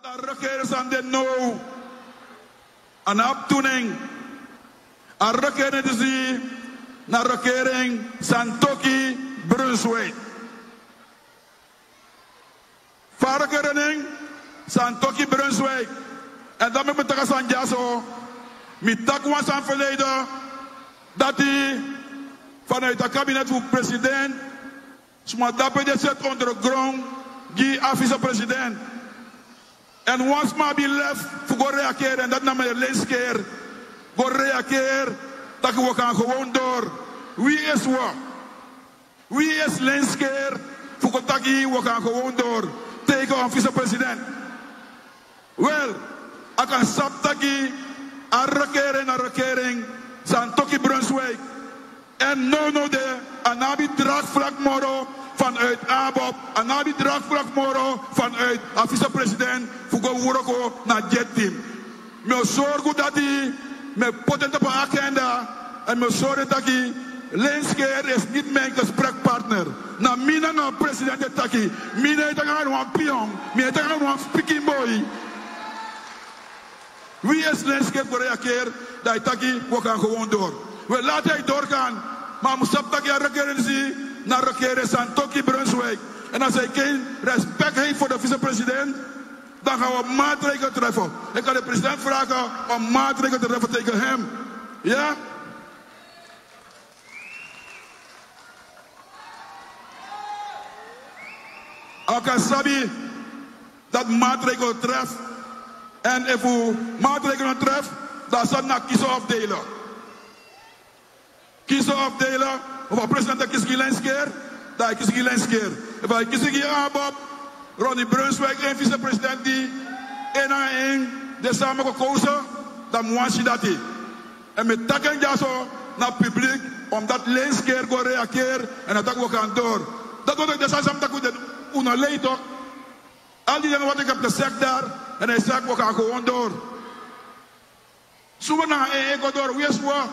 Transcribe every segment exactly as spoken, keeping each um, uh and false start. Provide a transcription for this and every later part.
De regering aan de nou. Een afdoening. Een regering is die. Naar regering Santokhi Brunswijk. Van regering Santokhi Brunswijk. En dan met mijn takas aan Jaso. Met tak was aan verleden. Dat hij vanuit het kabinet van president. Sma dapen de zet onder de grond. Die vicepresident. En once maar be left voor go reageren. En dat nam meneer Linscheer. Go reageren. Dat we gaan gewoon door. Wie is wat? Wie is Linscheer? Voor dat we gaan gewoon door. Tegen een vicepresident. Wel, ik kan saptaki. Een regering, een regering. Santokhi Brunswijk. En no no de. En abi draagvlak moro. Vanuit A B O P, en na die draagvlak moro vanuit de vicepresident voor de werken naar het team. We zorgen dat hij met potent op de agenda en we zorgen dat hij Linscheer is niet mijn gesprekpartner. Na mina na president taki, mina het aan een pion, mina het aan een speaking boy. Wie is Linscheer voor reageren? Dat taki, we gaan gewoon door. We laten hij doorgaan, maar we moeten taki aan regering zien. Naar regering Santokhi Brunswijk. En als hij geen respect heeft voor de vicepresident, dan gaan we maatregelen treffen. Ik ga de president vragen om maatregelen te treffen tegen hem. Ja? Akasabi dat maatregelen treft. En als u maatregelen treft, dan zal naar kiezen of delen. Kiezen of delen. Of president kies Linscheer, dan kies Linscheer. Of kies ik A B O P, Ronnie Brunswijk en vicepresident die één aan één de samen gekozen, dan moet je dat. En met dat en ja zo naar het publiek, omdat Linscheer gaat reageren en dat we gaan door. Dat wordt ook de samen dat we doen leed toch. Al die dingen wat ik heb gezegd daar, en hij zegt we gaan gewoon door. Zo we naar één één door, wie is wat?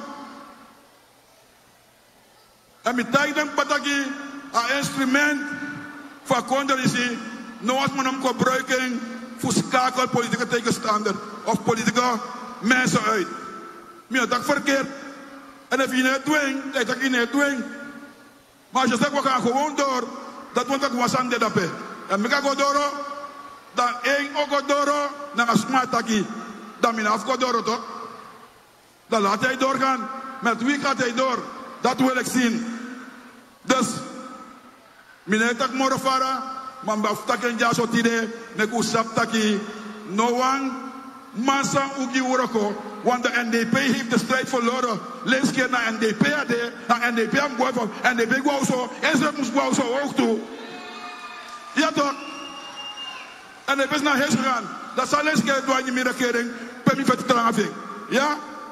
En met tijd denk dat een instrument van conditie nooit moet hem gebruiken voor schakel politieke tegenstander of politieke mensen uit. Maar dat is verkeerd. En als je niet dwingt, dan dat je niet dwingt. Maar als je zegt we gaan gewoon door, dat moet ik was aan de dappen. En ik ga door, dan één ook door, dan een smart taki. Dan mijn afgo door toch? Dan laat hij doorgaan. Met wie gaat hij door? Dat wil ik zien. Dus, meneer tak morofara, man baf taken ja so tide, nek u sap taki, no one, massa ugi uroko, want de N D P heeft de strijd verloren. Linscheer naar N D P ade, naar N D P am gooi van, N D P gooi zo, en ze moest gooi zo ook toe. Ja toch? En de N D P is naar huis gegaan. Dat zal Linscheer doen in de regering, per mi vet trangafing. Ja?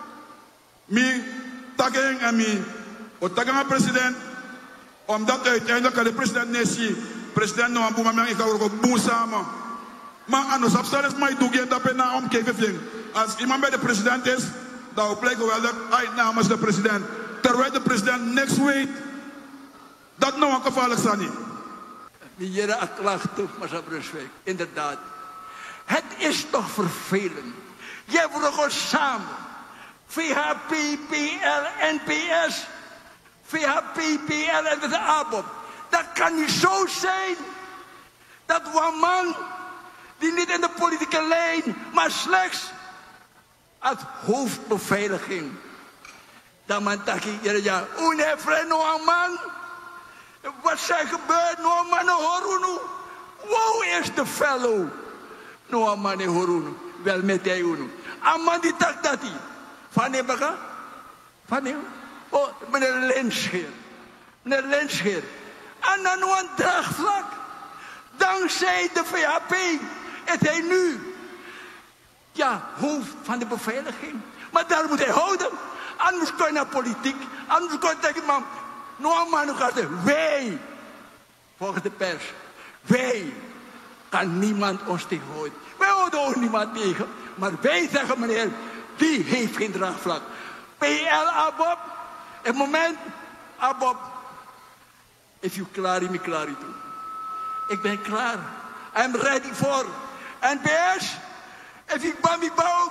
Mi taken en mi, o taken president, omdat uiteindelijk de president Nessie, president Noam Boemamang, ik ga ook boem samen. Maar aan ons afstel is mij toegeven dat we naar omkijken. Als iemand bij de president is, dan blijkt wel dat hij namens de president. Terwijl de president niks weet, dat nou een gevaarlijk is niet. Meneer Aklachten, meneer Brunswijk, inderdaad. Het is toch vervelend. Jij wordt gewoon samen. V H P, P L, N P S. V H P, P L en de A B O P. Dat kan niet zo zijn dat een man die niet in de politieke lijn, maar slechts als hoofdbeveiliging. Dat man taki, ja, une vriend, no een man. Wat zijn gebeurd, no een man, no horunu. Wow is de fellow. No een man, no horunu. Wel met hij unu. Een man die tak dat hij. Van hem baka? Van hem? Oh, meneer Linscheer. Meneer Linscheer. En dan een draagvlak. Dankzij de V H P is hij nu, ja, hoofd van de beveiliging. Maar daar moet hij houden. Anders kan je naar politiek. Anders kan je tegen man. Nou, man, nog altijd. Wij, volgens de pers, wij, kan niemand ons tegenhouden. Wij houden ook niemand tegen. Maar wij zeggen, meneer, die heeft geen draagvlak. P L, A B O P. Het moment, A B O P. If you klaar, me klaar toe. Ik ben klaar. I'm ready for. N P S, if ik bami bouw